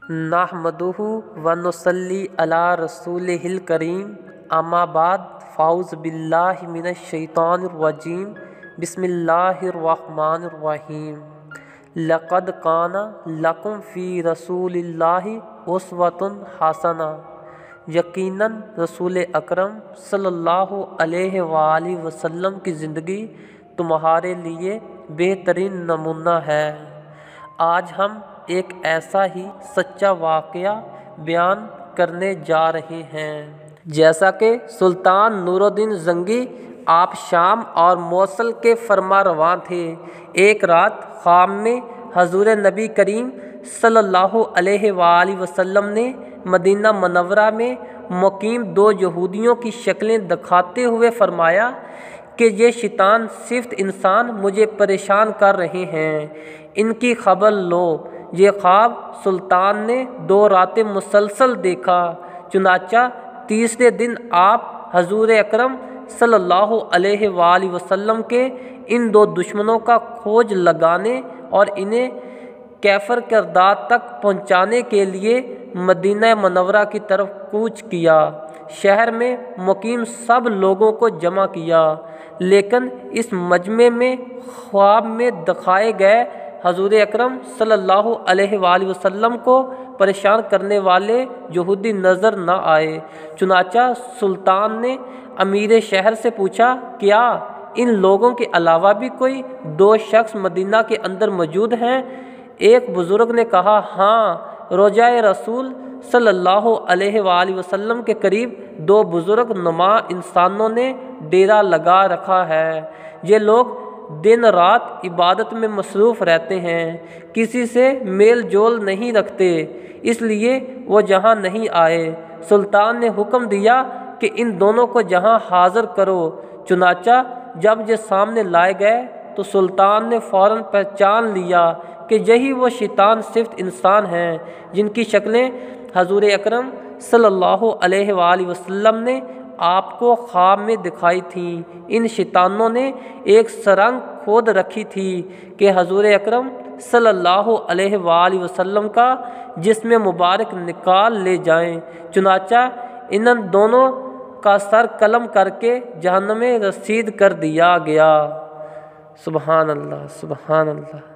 نحمدہ و نصلی علی رسولہ کریم، اما بعد، فاعوذ باللہ من الشیطان الرجیم، بسم اللہ الرحمن الرحیم۔ لقد کان لکم فی رسول اللہ اسوۃ حسنہ، یقیناً رسول اکرم صلی اللہ علیہ وآلہ وسلم کی زندگی تمہارے لیے بہترین نمونہ ہے۔ آج ہم ایک ایسا ہی سچا واقعہ بیان کرنے جا رہے ہیں۔ جیسا کہ سلطان نور الدین زنگی آپ شام اور موصل کے فرما رواں تھے، ایک رات خواب میں حضور نبی کریم صلی اللہ علیہ وآلہ وسلم نے مدینہ منورہ میں مقیم دو یہودیوں کی شکلیں دکھاتے ہوئے فرمایا کہ یہ شیطان صفت انسان مجھے پریشان کر رہے ہیں، ان کی خبر لو۔ یہ خواب سلطان نے 2 راتیں مسلسل دیکھا۔ چنانچہ تیسرے دن آپ حضور اکرم صلی اللہ علیہ وآلہ وسلم کے ان 2 دشمنوں کا کھوج لگانے اور انہیں کیفر کرداد تک پہنچانے کے لیے مدینہ منورہ کی طرف کوچ کیا۔ شہر میں مقیم سب لوگوں کو جمع کیا، لیکن اس مجمع میں خواب میں دکھائے گئے حضور اکرم صلی اللہ علیہ وآلہ وسلم کو پریشان کرنے والے یہودی نظر نہ آئے۔ چنانچہ سلطان نے امیر شہر سے پوچھا، کیا ان لوگوں کے علاوہ بھی کوئی 2 شخص مدینہ کے اندر موجود ہیں؟ ایک بزرگ نے کہا، ہاں، روضہ رسول صلی اللہ علیہ وآلہ وسلم کے قریب 2 بزرگ نما انسانوں نے ڈیرا لگا رکھا ہے۔ یہ لوگ دن رات عبادت میں مصروف رہتے ہیں، کسی سے میل جول نہیں رکھتے، اس لیے وہ جہاں نہیں آئے۔ سلطان نے حکم دیا کہ ان دونوں کو جہاں حاضر کرو۔ چنانچہ جب یہ سامنے لائے گئے تو سلطان نے فوراً پہچان لیا کہ یہی وہ شیطان صفت انسان ہیں جن کی شکلیں حضور اکرم صلی اللہ علیہ وآلہ وسلم نے آپ کو خواب میں دکھائی تھیں۔ ان شیطانوں نے ایک سرنگ کھود رکھی تھی کہ حضور اکرم صلی اللہ علیہ وآلہ وسلم کا جسم مبارک نکال لے جائیں۔ چنانچہ ان دونوں کا سر قلم کر کے جہنم رسید کر دیا گیا۔ سبحان اللہ، سبحان اللہ۔